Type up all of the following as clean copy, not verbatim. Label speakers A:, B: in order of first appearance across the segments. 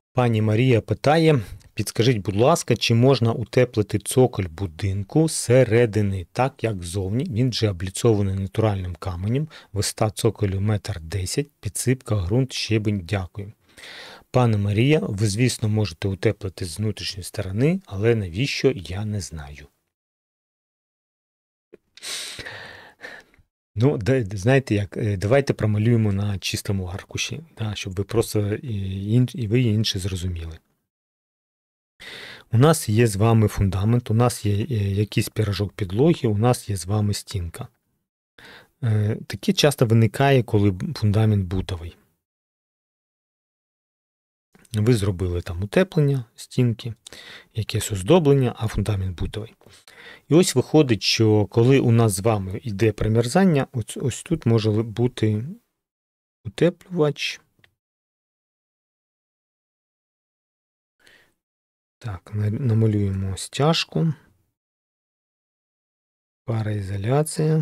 A: Пані Марія питає, підскажіть, будь ласка, чи можна утеплити цоколь будинку зсередини, так як ззовні, він вже обліцований натуральним каменем, висота цоколю 1,10 м, підсипка, ґрунт, щебень, дякую. Пане Марія, ви, звісно, можете утеплити з внутрішньої сторони, але навіщо, я не знаю. Ну, знаєте як, давайте промалюємо на чистому аркуші, щоб ви просто і ви, і інші зрозуміли. У нас є з вами фундамент, у нас є якийсь пірожок підлоги, у нас є з вами стінка. Таке часто виникає, коли фундамент бутовий. Ви зробили там утеплення стінки, якесь оздоблення, а фундамент бутовий. І ось виходить, що коли у нас з вами йде промерзання, ось тут може бути утеплювач. Так, намалюємо стяжку, пароізоляція,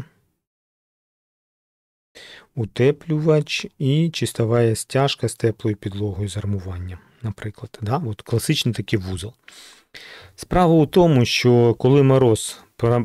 A: утеплювач і чистова стяжка з теплою підлогою з армуванням, наприклад. От класичний такий вузол. Справа у тому, що коли мороз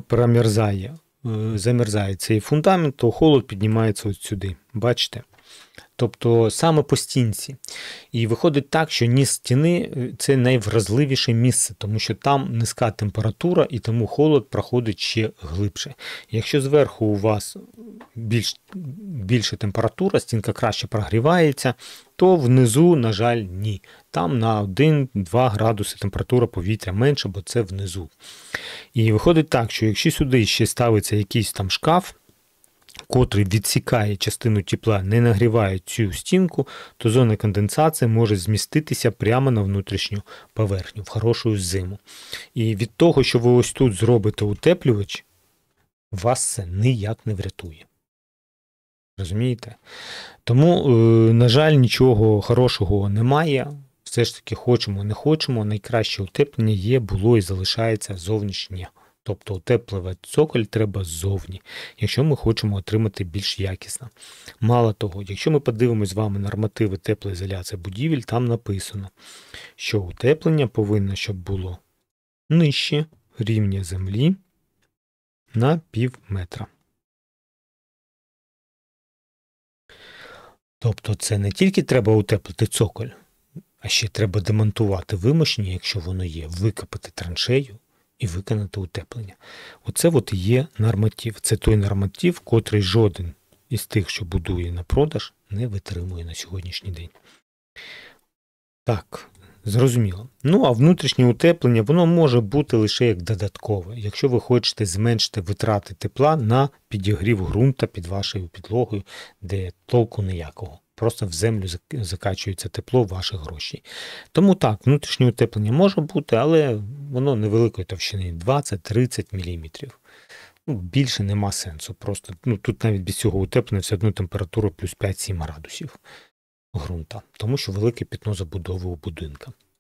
A: замерзає цей фундамент, то холод піднімається от сюди. Бачите? Тобто саме по стінці. І виходить так, що низ стіни – це найвразливіше місце, тому що там низька температура і тому холод проходить ще глибше. Якщо зверху у вас більша температура, стінка краще прогрівається, то внизу, на жаль, ні. Там на 1-2 градуси температура повітря менше, бо це внизу. І виходить так, що якщо сюди ще ставиться якийсь там шкаф, котрий відсікає частину тепла, не нагріває цю стінку, то зона конденсації може зміститися прямо на внутрішню поверхню в хорошу зиму. І від того, що ви ось тут зробите утеплювач, вас це ніяк не врятує. Розумієте? Тому, на жаль, нічого хорошого немає. Все ж таки, хочемо, не хочемо, найкраще утеплення є, було і залишається зовнішнє. Тобто утеплювати цоколь треба ззовні, якщо ми хочемо отримати більш якісно. Мало того, якщо ми подивимось з вами нормативи теплоізоляції будівель, там написано, що утеплення повинно, щоб було нижче рівня землі на пів метра. Тобто це не тільки треба утеплити цоколь, а ще треба демонтувати вимощення, якщо воно є, викопати траншею і виконати утеплення. Оце от і є норматив. Це той норматив, котрий жоден із тих, що будує на продаж, не витримує на сьогоднішній день. Так, зрозуміло. Ну, а внутрішнє утеплення, воно може бути лише як додаткове, якщо ви хочете зменшити витрати тепла на підігрів ґрунта під вашою підлогою, де толку ніякого. Просто в землю закачується тепло, ваші гроші. Тому так, внутрішнє утеплення може бути, але воно невеликої товщини, 20-30 мм. Більше нема сенсу. Просто, тут навіть без цього утеплення все одно температура плюс 5-7 градусів ґрунта, тому що велике пітно забудови у будинка.